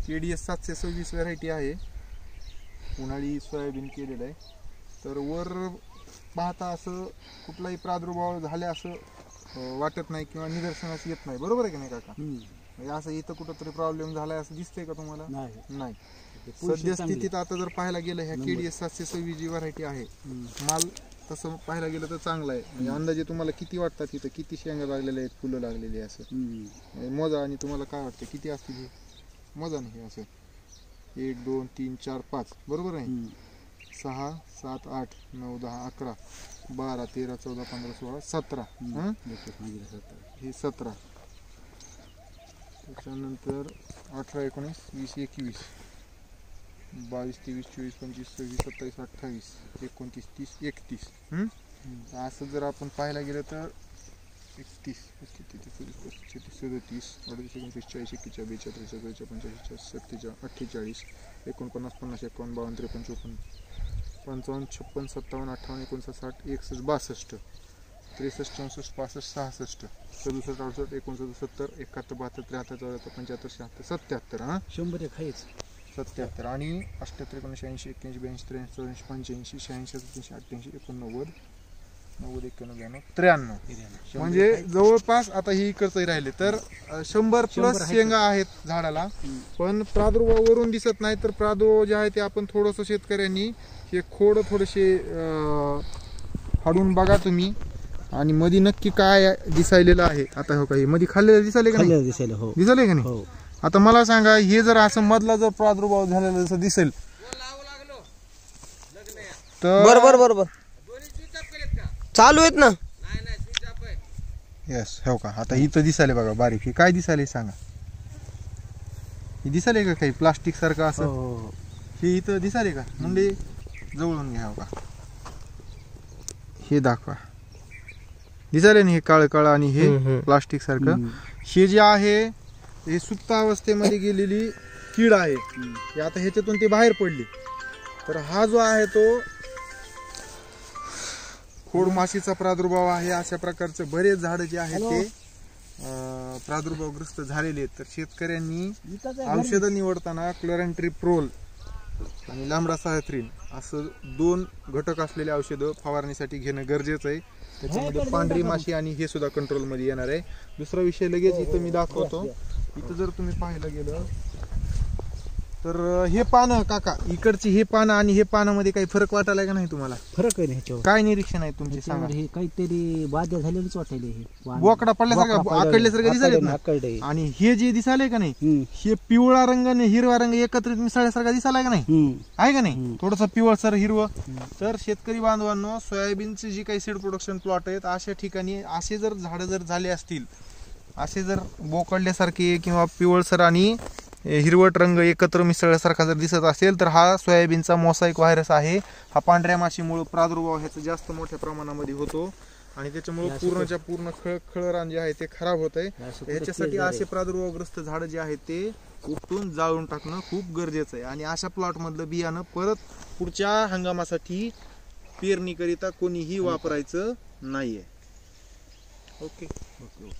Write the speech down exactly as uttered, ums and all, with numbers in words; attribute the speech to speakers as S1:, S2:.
S1: KDS सातशे सव्वीस variety आहे, उन्हाळी सोयाबीन केलेलं आहे. तर वर पाहता असं कुठलाही प्रादुर्भाव झाले असं वाटत नाही किंवा निदर्शनास येत नाही, बरोबर आहे की नाही काका? म्हणजे असं इथं कुठंतरी प्रॉब्लेम झालाय असं दिसतंय का तुम्हाला? नाही. सद्यस्थितीत आता जर पाहायला गेलं ह्या केडीएस सातशे सव्वीस जी व्हरायटी आहे, माल तसं पाहायला गेलं तर चांगला आहे. म्हणजे अंदाजे तुम्हाला किती वाटतात इथं किती शेंगा लागलेल्या आहेत, फुलं लागलेली असं मोजा, आणि तुम्हाला काय वाटतं किती असतील हे? मोजा नाही असं एक दोन तीन चार पाच, बरोबर आहे? सहा सात आठ नऊ दहा अकरा बारा तेरा चौदा पंधरा सोळा सतरा, हे सतरा, त्याच्यानंतर अठरा एकोणीस वीस एकवीस बावीस तेवीस चोवीस पंचवीस सव्वीस सत्तावीस अठ्ठावीस एकोणतीस तीस एकतीस. असं जर आपण पाहायला गेलं तर एकतीस छत्तीस सदतीस अडतीस एकोणतीस चाळीस एक्केचाळीस बेचाळीस चौवेचाळीस पंचेचाळीस सत्तेचाळीस अठ्ठेचाळीस एकोणपन्नास पन्नास एकावन्न बावन्न त्रेपन्न चोपन्न पंचावन्न छप्पन्न सत्तावन्न अठ्ठावन्न एकोणसाठ साठ एकसष्ट बासष्ट त्रेसष्ट चौसष्ट पासष्ट सहासष्ट सदुसष्ट अडुसष्ट एकोणसत्तर सत्तर एकाहत्तर बहात्तर त्र्याहत्तर चौऱ्याहत्तर पंच्याहत्तर शहात्तर सत्याहत्तर, हां
S2: शंभर एक आहेच
S1: सत्याहत्तर, आणि अठ्ठ्याहत्तर एकोणऐंशी ऐंशी एक्क्याऐंशी ब्याऐंशी त्र्याऐंशी चौऱ्याऐंशी पंच्याऐंशी शहाऐंशी सत्त्याऐंशी अठ्ठ्याऐंशी एकोणनव्वद नव्वद एक्क्याण्णव ब्याण्णव त्र्याण्णव. म्हणजे जवळपास आता ही इकडचंही राहिले तर शंभर प्लस शेंगा आहेत झाडाला, पण प्रादुर्भावावरून दिसत नाही. तर प्रादुर्भाव जे आहे ते आपण थोडंसं शेतकऱ्यांनी हे खोड थोडेसे फाडून बघा तुम्ही, आणि मध्ये नक्की काय दिसायलेलं आहे. आता हो काही मध्ये खाल्लेलं दिसायले का नाही?
S2: दिसायला हो
S1: दिसायले का नाही? आता मला सांगा, हे जर असं मधला जर प्रादुर्भाव झालेला जसं दिसेल तर
S2: बरोबर बरोबर चालू आहेत ना.
S1: यस हो का. आता इथं दिसायले बघा बारीक, हे काय दिसायले सांगा? हे दिसायले का काही प्लास्टिक सारखं असं? हे इथं दिसायले का? मुंडे जवळून घ्या का, हे दाखवा. दिसायले ना हे काळ काळ आणि हे प्लास्टिक सारखं. हे जे आहे हे सुप्त अवस्थेमध्ये गेलेली कीड आहे. आता ह्याच्यातून ते बाहेर पडली. तर हा जो आहे तो खोडमाशीचा प्रादुर्भाव आहे. अशा प्रकारचे बरेच झाड जे आहेत ते प्रादुर्भावग्रस्त झालेले आहेत. तर शेतकऱ्यांनी औषधं निवडताना क्लोरॅन्ट्रिप्रोल आणि लांबडासायथ्रिन असं दोन घटक असलेले औषधं फवारणीसाठी घेणं गरजेचं आहे. त्याच्यामध्ये पांढरी माशी आणि हे सुद्धा कंट्रोलमध्ये येणार आहे. दुसरा विषय लगेच इथं मी दाखवतो. इथं जर तुम्ही पाहायला गेलं तर हे पानं काका, इकडची हे पानं आणि हे पानामध्ये काही फरक वाटायला का नाही तुम्हाला?
S2: फरक आहे ह्याच्यावर.
S1: काय निरीक्षण आहे तुमचे सांगा?
S2: हे काहीतरी बाध्य झालेलीच वाटायले, हे
S1: बोकडा पडल्यासारखं आकडल्यासारखं दिसायले ना. आणि हे जे दिसायले का नाही, हे पिवळा रंग आणि हिरवा रंग एकत्रित मिसळल्यासारखा दिसायला का नाही? आहे का नाही? थोडस पिवळसर हिरवं. तर शेतकरी बांधवांनो, सोयाबीनचे जी काही सीड प्रोडक्शन प्लॉट आहेत अशा ठिकाणी असे जर झाडं जर झाले असतील, असे जर बोकडल्यासारखे किंवा पिवळसर आणि हिरवट रंग एकत्र मिसळल्यासारखा जर दिसत असेल तर हा सोयाबीनचा मोसाईक व्हायरस आहे. हा पांढऱ्या माशीमुळे प्रादुर्भाव ह्याचा जास्त मोठ्या प्रमाणामध्ये होतो आणि त्याच्यामुळे पूर्णच्या पूर्ण खळ खळरान जे आहे ते खराब होत आहे. ह्याच्यासाठी असे प्रादुर्भावग्रस्त झाडं जे आहेत ते उपटून जाळून टाकणं खूप गरजेचं आहे. आणि अशा प्लॉट मधलं बियाणं परत पुढच्या हंगामासाठी पेरणीकरिता कोणीही वापरायचं नाहीये. ओके.